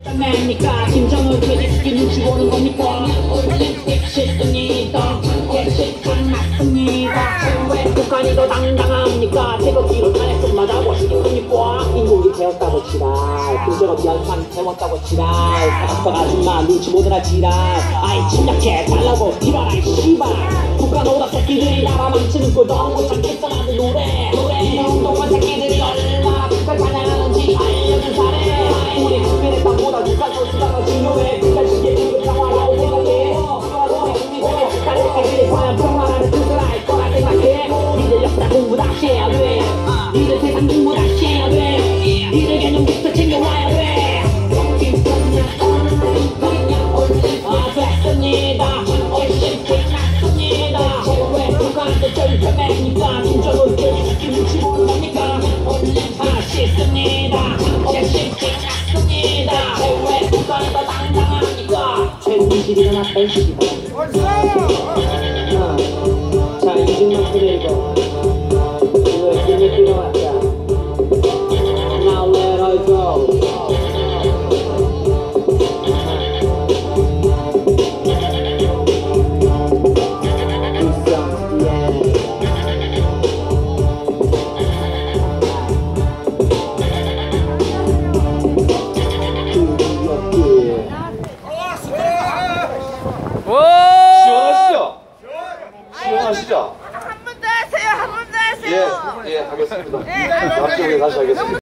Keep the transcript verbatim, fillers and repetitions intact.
뭡니까 심정을 되게 눈치 보는 겁니까 올림픽 실습니다 개실감 맞습니다 왜 북한이 더 당당합니까 태극기로 탄핵좀 맞아고 싶습니까 인국이 태웠다고 치라 김정은 연산 태웠다고 치라 사각박 아줌마 눈치 보느라 지랄 아이 침략해 달라고 티라라 씨발 북한 오다 새끼들이 나라 망치는 꼴 너무 참겠어 만든 노래 노래 운동한 새끼들이 얼마나 북한 찬양하는지 알려준 사례 우리 주변에 땅보다 북한 소수가 중요해 북한 시계 지금 상황이라고 생각해 북한 새끼들이 과연 평화라는 뜻을 알 거라 생각해 니들 역사 공부 다시 해야 돼 니들 세상 공부 다시 해야 돼 니들 개념부터 챙겨와야 돼 아 됐습니다 얼씬 끝났습니다 왜 북한도 절편매니까 김정은 눈치 보는 겁니까 아 싫습니다 얼씬 끝났습니다 왜 북한이 더 당당합니까 최순실이나 뺀식이다 자 이중만 그래 이거 이거 이제 들어왔다 Now let her go 시원하시죠? 시원하시죠? 한 번 더 하세요. 한 번 더 하세요. 예, 예, 하겠습니다. 네, 한 번 더 앞쪽에 다시 하겠습니다.